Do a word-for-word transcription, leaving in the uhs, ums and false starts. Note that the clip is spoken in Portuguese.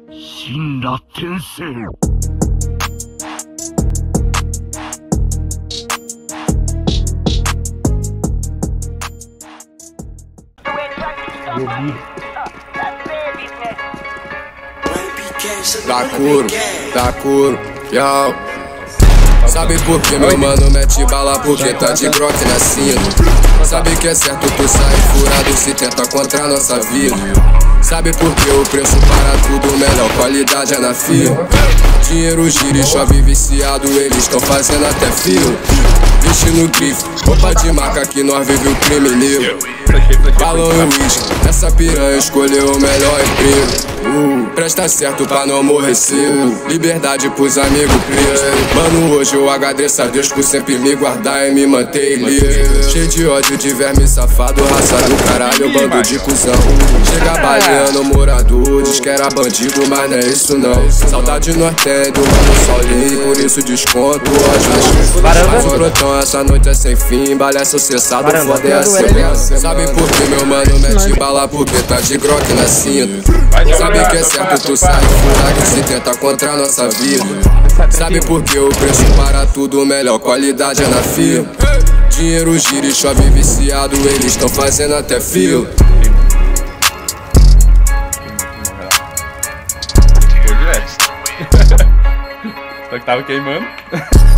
Shinra Tensei. Takuro, Takuro, yo. Sabe por que meu mano mete bala? Porque tá de Glock na cinta. Sabe que é certo tu sair furado se tenta contra a nossa vida. Sabe por que o preço para tudo, melhor qualidade é na fila. Dinheiro gira e chove viciado, eles tão fazendo até fila. Vestindo grife, roupa de marca que nós vive o crime negro. Balão e uísque, essa piranha escolheu o melhor emprego. Uh, presta certo pra não morrer cedo. Liberdade pros amigos presos. Mano, hoje eu agradeço a Deus por sempre me guardar e me manter livre. Cheio de ódio de verme safado, raça do caralho, bando de cuzão. Chega baleando morador, diz que era bandido, mas não é isso não. Saudade nós tem do mano solinho, por isso desconto ódio. Mas o brotão essa noite é sem fim, balé sucessado, foda é a sequência. Sabe por que meu mano mete bala? Porque tá de Glock na cinta. Sabe que é certo tu sai furado se tenta contra a nossa vida. Sabe por que o preço para tudo, melhor qualidade é na fila. Dinheiro gira e chove viciado, eles tão fazendo até fila. Ficou direto. Só que tava queimando.